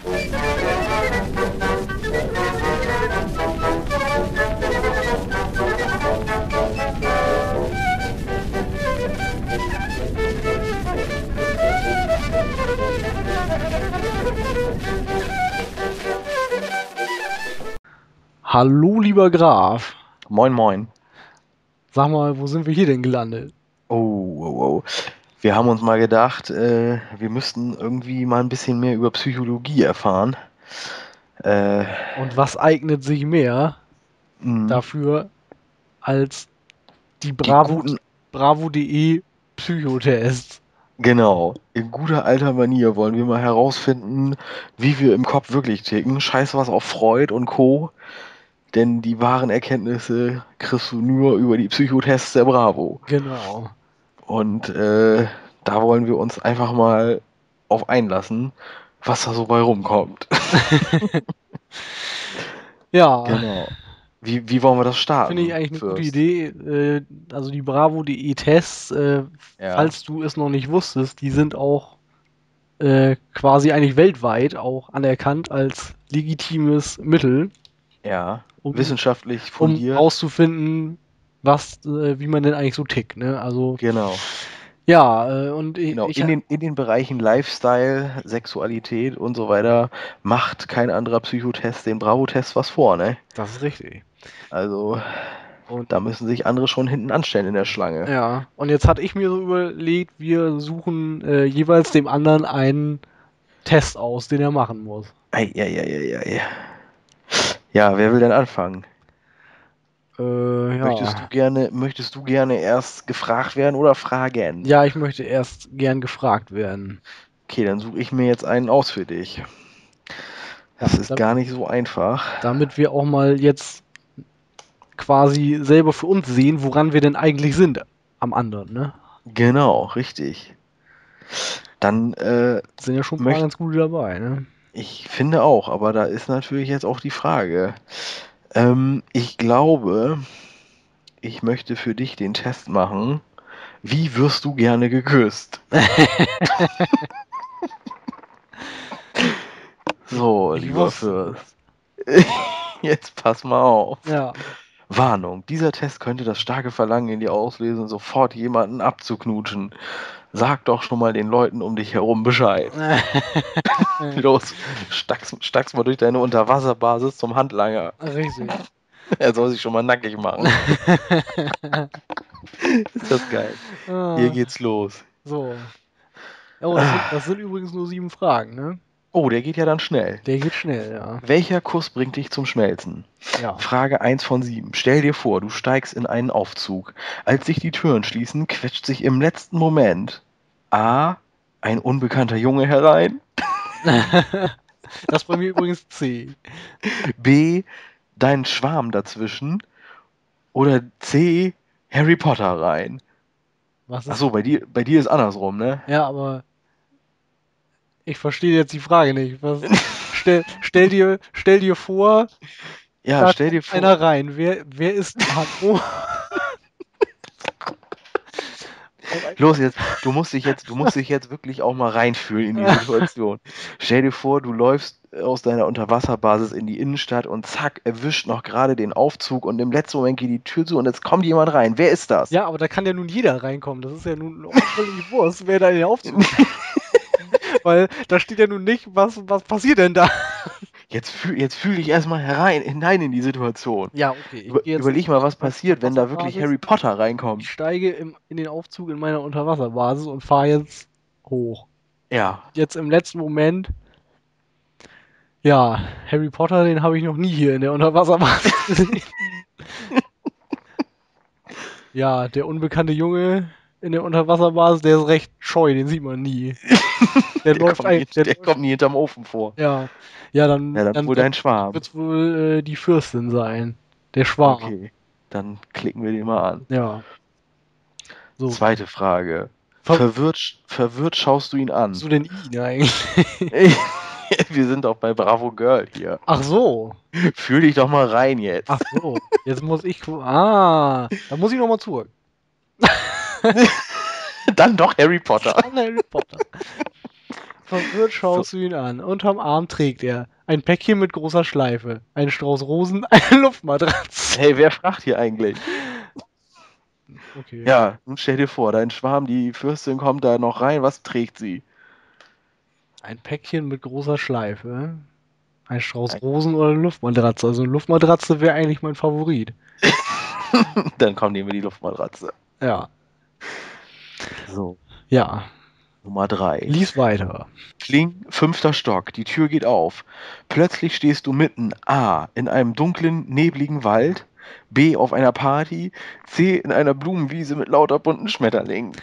Hallo, lieber Graf. Moin, moin. Sag mal, wo sind wir hier denn gelandet? Oh. Wir haben uns mal gedacht, wir müssten irgendwie mal ein bisschen mehr über Psychologie erfahren. Äh, Und was eignet sich mehr mh, dafür als die die guten, Bravo.de Psychotests? genau, in guter alter Manier wollen wir mal herausfinden, wie wir im Kopf wirklich ticken. Scheiß was auf Freud und Co. Denn die wahren Erkenntnisse kriegst du nur über die Psychotests der Bravo. Genau. Und da wollen wir uns einfach mal auf einlassen, was da so bei rumkommt. Ja, Genau. Wie wollen wir das finde ich starten, eigentlich eine gute Fürst? Idee. Also die Bravo.de Tests, Ja, falls du es noch nicht wusstest, die sind auch quasi eigentlich weltweit auch anerkannt als legitimes Mittel, ja. um, Wissenschaftlich um fundiert. rauszufinden, wie man denn eigentlich so tickt, ne? Also, Genau. ja, und Genau. In den Bereichen Lifestyle, Sexualität und so weiter macht kein anderer Psychotest den Bravo-Test was vor, ne? das ist richtig. Also, Und da müssen sich andere schon hinten anstellen in der Schlange. ja, und jetzt hatte ich mir so überlegt, wir suchen jeweils dem anderen einen Test aus, den er machen muss. Ei. Ja, wer will denn anfangen? Ja. Möchtest du gerne erst gefragt werden oder fragen? Ja, ich möchte erst gern gefragt werden. Okay, dann suche ich mir jetzt einen aus für dich. Das Ja, ist gar nicht so einfach. damit wir auch mal jetzt quasi selber für uns sehen, woran wir denn eigentlich sind am anderen, ne? Genau, richtig. Dann Sind ja schon ein paar möchte ganz gute dabei, ne? ich finde auch, aber da ist natürlich jetzt auch die Frage. Ich glaube, ich möchte für dich den Test machen. Wie wirst du gerne geküsst? So, Ich lieber wusste Fürst. es. Jetzt pass mal auf. Ja. Warnung, dieser Test könnte das starke Verlangen in dir auslösen, sofort jemanden abzuknutschen. Sag doch schon mal den Leuten um dich herum Bescheid. Los, stack's mal durch deine Unterwasserbasis zum Handlanger. Richtig. Er soll sich schon mal nackig machen. Ist das geil. Hier Ah, geht's los. so. Oh, das Ah. sind übrigens nur 7 Fragen, ne? Oh, der geht ja dann schnell. Der geht schnell, ja. Welcher Kuss bringt dich zum Schmelzen? Ja. Frage 1 von 7. Stell dir vor, du steigst in einen Aufzug. Als sich die Türen schließen, quetscht sich im letzten Moment A. ein unbekannter Junge herein, Das ist bei mir übrigens C. B. dein Schwarm dazwischen oder C. Harry Potter rein. Was ist. Achso, bei dir ist andersrum, ne? Ja, aber ich verstehe jetzt die Frage nicht. Stell dir vor, Ja, da stell kommt dir vor. einer rein. Wer ist da? Oh. Und Los jetzt, du musst dich jetzt wirklich auch mal reinfühlen in die Situation. Stell dir vor, du läufst aus deiner Unterwasserbasis in die Innenstadt und zack, erwischt noch gerade den Aufzug und im letzten Moment geht die Tür zu und jetzt kommt jemand rein. Wer ist das? ja, aber da kann ja nun jeder reinkommen. Das ist ja nun auch völlig Wurst, wer da in den Aufzug. Weil da steht ja nun nicht, was passiert denn da? Jetzt fühl dich erstmal hinein in die Situation. Ja, okay. Ich gehe jetzt in Überleg mal, was meine passiert, wenn da wirklich Unterwasserbasis. Harry Potter Ich reinkommt. steige in den Aufzug in meiner Unterwasserbasis und fahre jetzt hoch. Ja, Jetzt im letzten Moment, ja, Harry Potter, den habe ich noch nie hier in der Unterwasserbasis gesehen. Ja, der unbekannte Junge in der Unterwasserbasis, der ist recht scheu, den sieht man nie. Der der läuft kommt ein, nie, der der läuft, kommt nie hinterm Ofen vor. ja, ja, Ja, dann wohl dein Schwarm. wird's wohl die Fürstin sein. Der Schwarm. Okay, dann klicken wir den mal an. Ja, so. Zweite Frage. Was Verwirrt schaust du ihn bist an. du denn ihn eigentlich? Wir sind doch bei Bravo Girl hier. Ach so. Fühl dich doch mal rein Ach jetzt. so. Jetzt muss ich. Da muss ich nochmal zurück. Dann doch Harry Potter. Dann Harry Potter. Verwirrt schaust du ihn an. Unterm Arm trägt er ein Päckchen mit großer Schleife, einen Strauß Rosen, eine Luftmatratze. Hey, wer fragt hier eigentlich? Okay. Ja, nun stell dir vor, dein Schwarm, die Fürstin kommt da noch rein, was trägt sie? Ein Päckchen mit großer Schleife, ein Strauß Ein- Rosen oder eine Luftmatratze. Also eine Luftmatratze wäre eigentlich mein Favorit. Dann kommt nehmen wir die Luftmatratze. Ja. So, Ja. Nummer 3. Lies weiter. Kling, 5. Stock, die Tür geht auf. Plötzlich stehst du mitten A. in einem dunklen, nebligen Wald, B. auf einer Party, C. in einer Blumenwiese mit lauter bunten Schmetterlingen.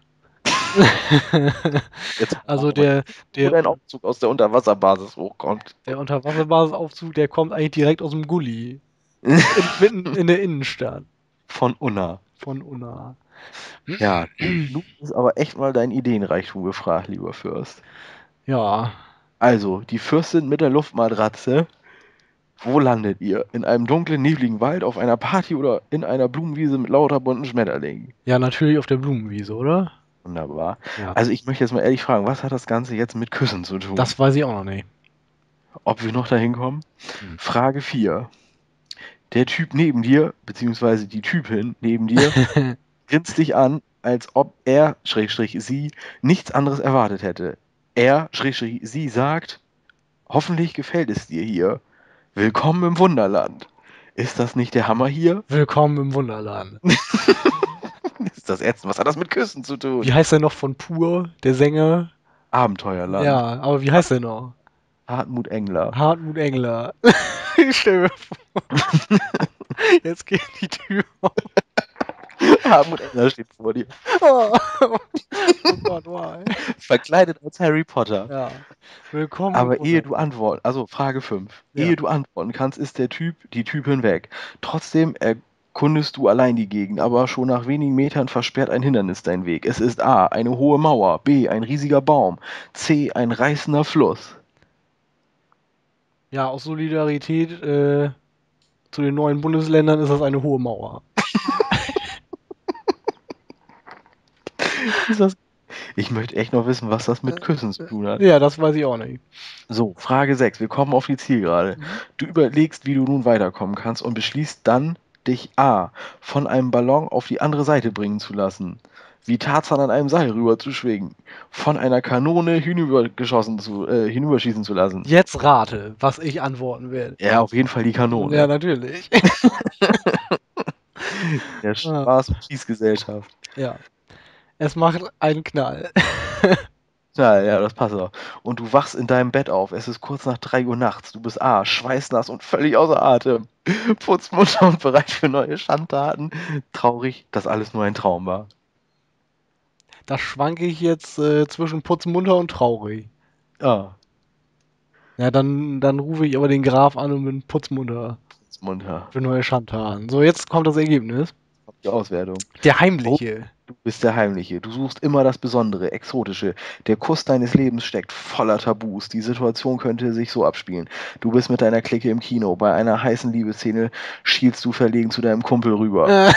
Jetzt Also wo dein Aufzug aus der Unterwasserbasis hochkommt. der Unterwasserbasisaufzug, der kommt eigentlich direkt aus dem Gully. Mitten in der Innenstadt Von Unna. von Unna. Ja, du bist aber echt mal dein Ideenreichtum gefragt, lieber Fürst. Ja. Also, die Fürstin mit der Luftmatratze. Wo landet ihr? In einem dunklen, nebligen Wald, auf einer Party oder in einer Blumenwiese mit lauter bunten Schmetterlingen? Ja, natürlich auf der Blumenwiese, oder? Wunderbar. Ja. Also ich möchte jetzt mal ehrlich fragen, was hat das Ganze jetzt mit Küssen zu tun? Das weiß ich auch noch nicht. Ob wir noch dahin kommen? Hm. Frage 4. Der Typ neben dir, beziehungsweise die Typin neben dir, grinst dich an, als ob er, Schrägstrich, sie, nichts anderes erwartet hätte. Er, Schrägstrich, sie sagt, hoffentlich gefällt es dir hier. Willkommen im Wunderland. Ist das nicht der Hammer hier? Willkommen im Wunderland. Ist das ätzend? Was hat das mit Küssen zu tun? Wie heißt der noch von Pur, der Sänger? Abenteuerland. Ja, aber wie heißt der noch? Hartmut Engler. Hartmut Engler. Ich stell mir vor, jetzt geht die Tür auf. Hartmut Engler steht vor dir. Oh, oh Gott, why? Verkleidet als Harry Potter. Ja. Willkommen im Aber ehe du Wunderland. antworten, also Frage 5, Ja. ehe du antworten kannst, ist der Typ, die Typin weg. Trotzdem erkundest du allein die Gegend, aber schon nach wenigen Metern versperrt ein Hindernis deinen Weg. Es ist A, eine hohe Mauer, B, ein riesiger Baum, C, ein reißender Fluss. Ja, aus Solidarität zu den neuen Bundesländern ist das eine hohe Mauer. Ist das Ich möchte echt noch wissen, was das mit Küssen zu tun hat. Ja, das weiß ich auch nicht. So, Frage 6. Wir kommen auf die Zielgerade. Mhm. Du überlegst, wie du nun weiterkommen kannst und beschließt dann, dich A. von einem Ballon auf die andere Seite bringen zu lassen. Wie Tarzan an einem Seil rüber zu schwingen. Von einer Kanone hinüberschießen zu lassen. Jetzt rate, was ich antworten werde. Ja, auf jeden Fall die Ja, Kanone. natürlich. Der Ah, Spaß- und Schießgesellschaft. ja. Es macht einen Knall. Ja, ja, das passt auch. Und du wachst in deinem Bett auf. Es ist kurz nach 3 Uhr nachts. Du bist A, schweißnass und völlig außer Atem. Putzmunter und bereit für neue Schandtaten. Traurig, dass alles nur ein Traum war. Da schwanke ich jetzt zwischen putzmunter und traurig. Ah, Ja, dann rufe ich aber den Graf an und bin putzmunter Putzmunter. für neue Schandtaten. So, jetzt kommt das Ergebnis. Die Auswertung. Der Oh, Heimliche. du bist der Heimliche. Du suchst immer das Besondere, Exotische. Der Kuss deines Lebens steckt voller Tabus. Die Situation könnte sich so abspielen. Du bist mit deiner Clique im Kino. Bei einer heißen Liebesszene schielst du verlegen zu deinem Kumpel rüber. Äh,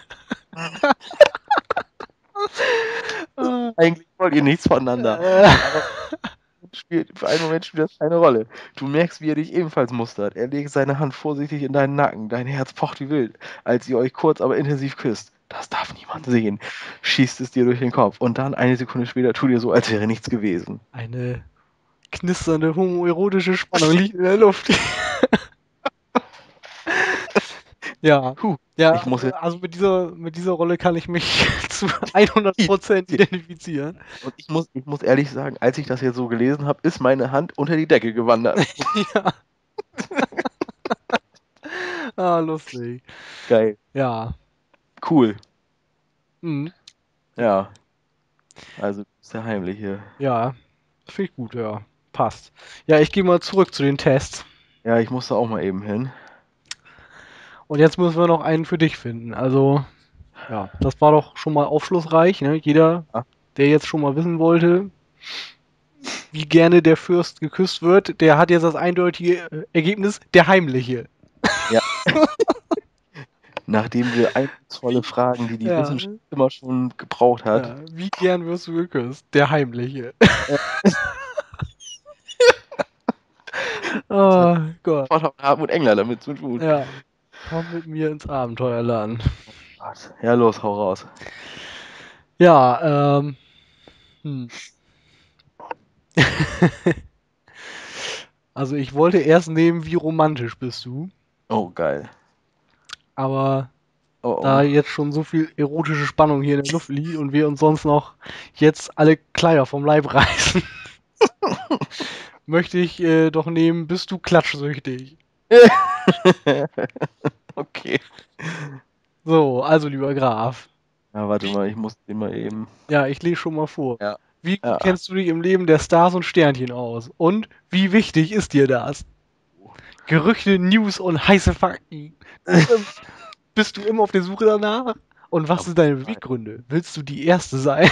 Eigentlich wollt ihr nichts voneinander. äh, Aber für einen Moment spielt das keine Rolle. Du merkst, wie er dich ebenfalls mustert. Er legt seine Hand vorsichtig in deinen Nacken. Dein Herz pocht wie wild, als ihr euch kurz, aber intensiv küsst. Das darf niemand sehen. Schießt es dir durch den Kopf. Und dann, eine Sekunde später, tut ihr so, als wäre nichts gewesen. Eine knisternde homoerotische Spannung liegt in der Luft. Ja. Puh, Ja, ich muss jetzt. also mit dieser Rolle kann ich mich zu 100% identifizieren. Und ich muss ehrlich sagen, als ich das jetzt so gelesen habe, ist meine Hand unter die Decke gewandert. Ja. Ah, lustig. Geil. Ja. Cool. Mhm. Ja. Also, du bist der Heimliche. Ja. Finde ich gut, ja. Passt. Ja, ich gehe mal zurück zu den Tests. Ja, ich musste auch mal eben hin. Und jetzt müssen wir noch einen für dich finden. Also, ja, das war doch schon mal aufschlussreich, ne? Jeder, Ah, der jetzt schon mal wissen wollte, wie gerne der Fürst geküsst wird, der hat jetzt das eindeutige Ergebnis, der Heimliche. ja. Nachdem wir eindrucksvolle Wie, Fragen, die die ja, Wissenschaft immer schon gebraucht hat. ja, wie gern wirst du geküsst? Der Heimliche. Äh, Oh Gott. Was hat Hartmut Engler damit zu tun? Ja. Komm mit mir ins Abenteuerland. Gott. Ja, los, hau raus. Ja, Also ich wollte erst nehmen, wie romantisch bist du, Oh, geil. aber Oh, da oh. jetzt schon so viel erotische Spannung hier in der Luft liegt und wir uns sonst noch jetzt alle Kleider vom Leib reißen, möchte ich doch nehmen, bist du klatschsüchtig. Okay. So, also lieber Graf. Ja, warte Wie, mal, ich muss den mal eben. ja, ich lese schon mal vor. Ja. Wie gut Ja. kennst du dich im Leben der Stars und Sternchen aus? Und wie wichtig ist dir das? Gerüchte, News und heiße Fakten. Bist du immer auf der Suche danach? Und was Auf sind deine jeden Fall. Beweggründe? Willst du die Erste sein,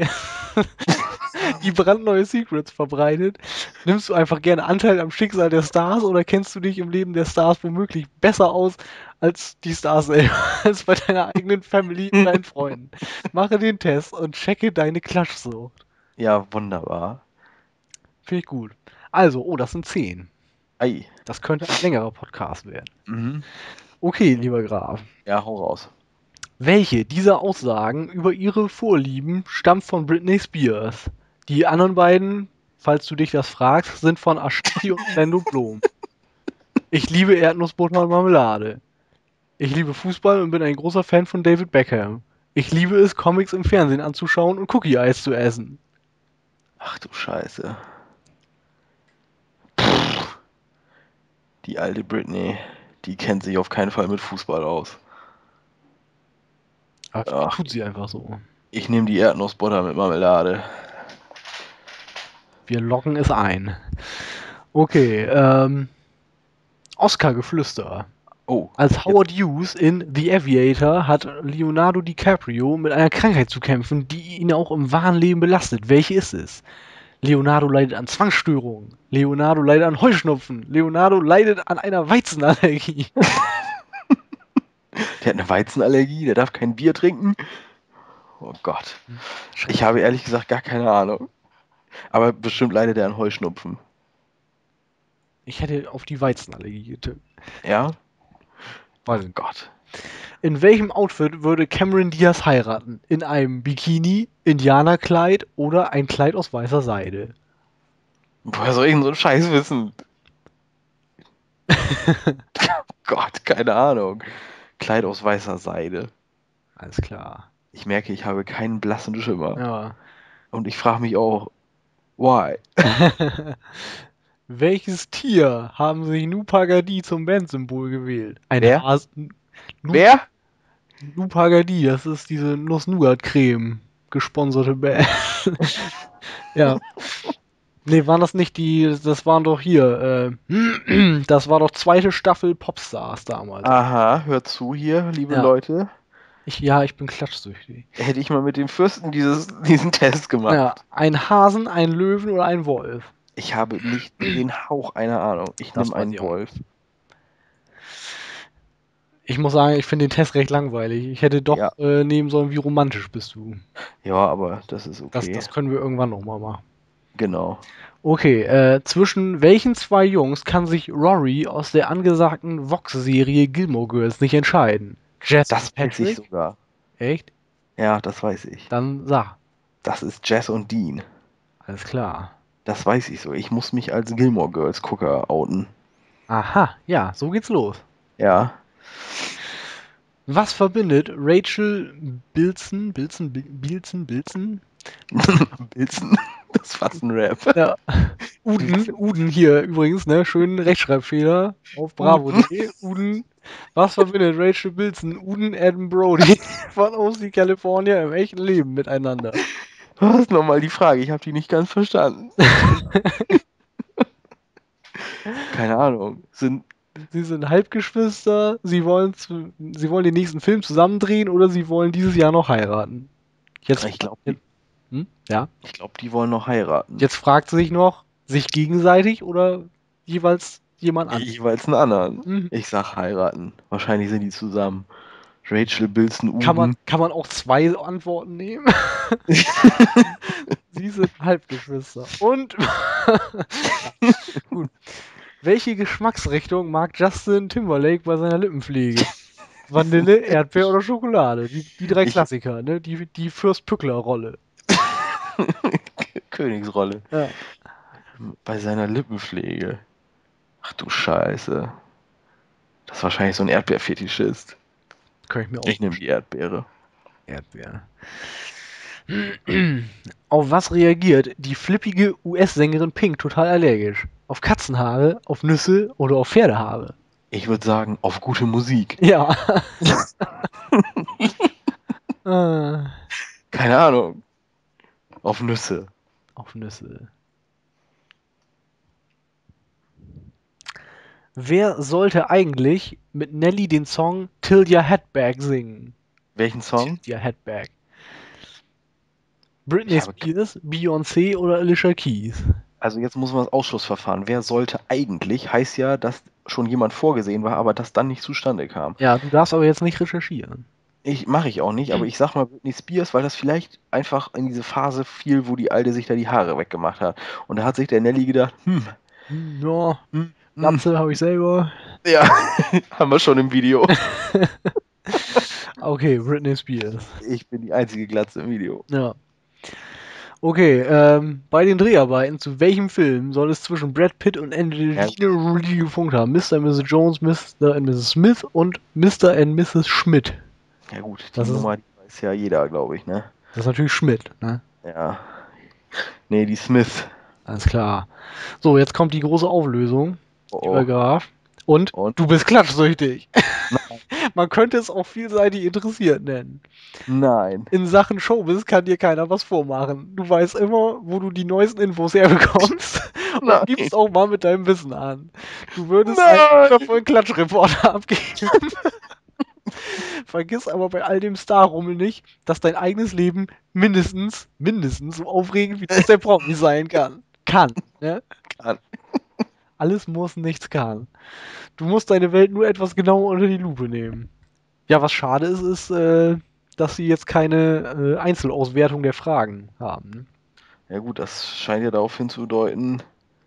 die brandneue Secrets verbreitet? Nimmst du einfach gerne Anteil am Schicksal der Stars oder kennst du dich im Leben der Stars womöglich besser aus als die Stars selber, als bei deiner eigenen Family und deinen Freunden? Mache den Test und checke deine Klatschsucht. Ja, wunderbar. Finde ich gut. Also, oh, das sind 10. Ei. Das könnte ein längerer Podcast werden. Mhm. Okay, lieber Graf. Ja, hau raus. Welche dieser Aussagen über ihre Vorlieben stammt von Britney Spears? Die anderen beiden, falls du dich das fragst, sind von Ashanti und Orlando Bloom. Ich liebe Erdnussbutter und Marmelade. Ich liebe Fußball und bin ein großer Fan von David Beckham. Ich liebe es, Comics im Fernsehen anzuschauen und Cookie-Eis zu essen. Ach du Scheiße. Die alte Britney, die kennt sich auf keinen Fall mit Fußball aus. Aber vielleicht Ach, tut sie einfach so. ich nehme die Erdnussbutter mit Marmelade. Wir loggen es ein. Okay, Oscar-Geflüster. Oh, Als jetzt. Howard Hughes in The Aviator hat Leonardo DiCaprio mit einer Krankheit zu kämpfen, die ihn auch im wahren Leben belastet. Welche ist es? Leonardo leidet an Zwangsstörungen. Leonardo leidet an Heuschnupfen. Leonardo leidet an einer Weizenallergie. Der hat eine Weizenallergie, der darf kein Bier trinken. Oh Gott. Ich habe ehrlich gesagt gar keine Ahnung. Aber bestimmt leidet er an Heuschnupfen. Ich hätte auf die Weizenallergie getippt. Ja? Oh Weiß nicht. Gott. In welchem Outfit würde Cameron Diaz heiraten? In einem Bikini, Indianerkleid oder ein Kleid aus weißer Seide? Woher soll ich denn so einen Scheiß wissen? Gott, keine Ahnung. Kleid aus weißer Seide. Alles klar. Ich merke, ich habe keinen blassen Schimmer. Ja. Und ich frage mich auch, why? Welches Tier haben sich Nupagadi zum Bandsymbol gewählt? Ein Wer? Hasen. Wer? Nupagadi, das ist diese Nuss-Nougat-Creme. Gesponserte Band. Ja. Nee, waren das nicht die. Das waren doch hier. Das war doch zweite Staffel Popstars damals. Aha, hört zu hier, liebe Ja. Leute. Ich bin klatschsüchtig. Hätte ich mal mit dem Fürsten diesen Test gemacht. Ja, ein Hasen, ein Löwen oder ein Wolf? Ich habe nicht den Hauch einer Ahnung. Ich Das nehme weiß einen ich auch Wolf. Ich muss sagen, ich finde den Test recht langweilig. Ich hätte doch Ja. nehmen sollen, wie romantisch bist du. Ja, aber das ist Das, okay. das können wir irgendwann nochmal machen. Genau. Okay, zwischen welchen zwei Jungs kann sich Rory aus der angesagten Vox-Serie Gilmore Girls nicht entscheiden? Jess Das und weiß ich Patrick? sogar. Echt? Ja, das weiß ich. Dann sag. Das ist Jess und Dean. Alles klar. Das weiß ich so. Ich muss mich als Gilmore Girls Gucker outen. Aha, ja, so geht's los. Ja. Was verbindet Rachel Bilson? Bilzen? Das ist fast ein Rap. Ja. Uden hier übrigens, ne? Schönen Rechtschreibfehler auf bravo.de. Uden. Was verbindet Rachel Bilson, Uden Adam Brody von OC California im echten Leben miteinander? Was ist nochmal die Frage? Ich habe die nicht ganz verstanden. Keine Ahnung. Sie sind Halbgeschwister, sie wollen den nächsten Film zusammen drehen oder sie wollen dieses Jahr noch heiraten. Jetzt, Ich glaube, ja. die wollen noch heiraten. Jetzt fragt sie sich noch, sich gegenseitig oder jeweils jemand anderes? Jeweils einen anderen. Mhm. Ich sag heiraten. Wahrscheinlich sind die zusammen. Rachel Bilson Uden. Kann man auch zwei Antworten nehmen? Sie sind Halbgeschwister. Und gut. Welche Geschmacksrichtung mag Justin Timberlake bei seiner Lippenpflege? Vanille, Erdbeer oder Schokolade? Die drei Ich- Klassiker, ne? Die Fürst-Pückler-Rolle. Königsrolle. Ja, Bei seiner Lippenpflege. Ach du Scheiße. Das ist wahrscheinlich so ein Erdbeerfetischist. kann ich mir auch Ich nehme die Erdbeere. Erdbeer. Auf was reagiert die flippige US-Sängerin Pink total allergisch? Auf Katzenhaare, auf Nüsse oder auf Pferdehaare? Ich würde sagen, auf gute Musik. Ja. Äh, Keine Ahnung. Auf Nüsse. auf Nüsse. Wer sollte eigentlich mit Nelly den Song Till Your Head Back singen? Welchen Song? Your Head Back. Ich Britney habe, Spears, Beyoncé oder Alicia Keys? also jetzt muss man das Ausschussverfahren. Wer sollte eigentlich? Heißt ja, dass schon jemand vorgesehen war, aber das dann nicht zustande kam. Ja, du darfst aber jetzt nicht recherchieren. Mache ich auch nicht, aber ich sag mal Britney Spears, weil das vielleicht einfach in diese Phase fiel, wo die Alte sich da die Haare weggemacht hat. Und da hat sich der Nelly gedacht, Ja, hm, hm. Glatze habe ich selber. Ja, haben wir schon im Video. Okay, Britney Spears. Ich bin die einzige Glatze im Video. Ja. Okay, bei den Dreharbeiten zu welchem Film soll es zwischen Brad Pitt und Ja, Angelina Jolie gefunkt haben? Mr. und Mrs. Jones, Mr. und Mrs. Smith und Mr. und Mrs. Schmidt. ja gut, die Das ist, Nummer, die weiß ja jeder, glaube ich, ne? das ist natürlich Schmidt, ne? Ja. Nee, die Smith. Alles klar. So, jetzt kommt die große Auflösung, Oh, lieber oh. Graf. Und Und? du bist klatschsüchtig. Nein. Man könnte es auch vielseitig interessiert nennen. Nein. In Sachen Showbiz kann dir keiner was vormachen. Du weißt immer, wo du die neuesten Infos herbekommst und Nein. gibst auch mal mit deinem Wissen an. Du würdest Nein. einen wundervollen Klatschreporter abgeben. Vergiss aber bei all dem Star-Rummel nicht, dass dein eigenes Leben mindestens so aufregend wie das der Promi sein kann. Ne? Kann. Alles muss, nichts kann. Du musst deine Welt nur etwas genauer unter die Lupe nehmen. Ja, was schade ist, dass sie jetzt keine Einzelauswertung der Fragen haben. Ne? Ja gut, das scheint ja darauf hinzudeuten,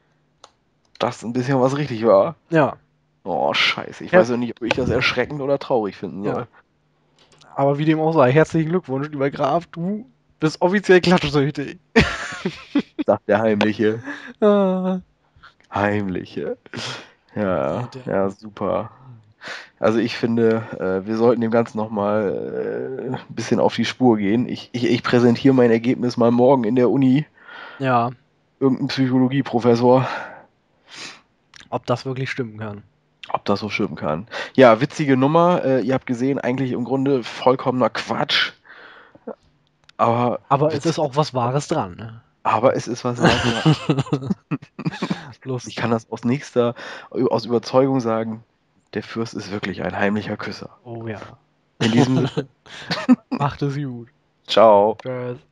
dass ein bisschen was richtig war. Ja, Oh, scheiße. Ich Ja. weiß ja nicht, ob ich das erschreckend oder traurig finden soll. ja. Aber wie dem auch sei, herzlichen Glückwunsch, lieber Graf. Du bist offiziell klatschsüchtig. Sagt der Heimliche. Ah, Heimliche. Ja, der- ja, super. Also ich finde, wir sollten dem Ganzen nochmal ein bisschen auf die Spur gehen. Ich präsentiere mein Ergebnis mal morgen in der Uni. ja, Irgendein Psychologieprofessor, ob das wirklich stimmen kann. ob das so stimmen kann. Ja, witzige Nummer. Ihr habt gesehen, eigentlich im Grunde vollkommener Quatsch. Aber, Aber es ist auch was Wahres dran. Ne? aber es ist was dran. Ich Lustig. kann das aus Überzeugung sagen, der Fürst ist wirklich ein heimlicher Küsser. Oh ja. In diesem Sinne, Macht es gut. ciao. Tschüss.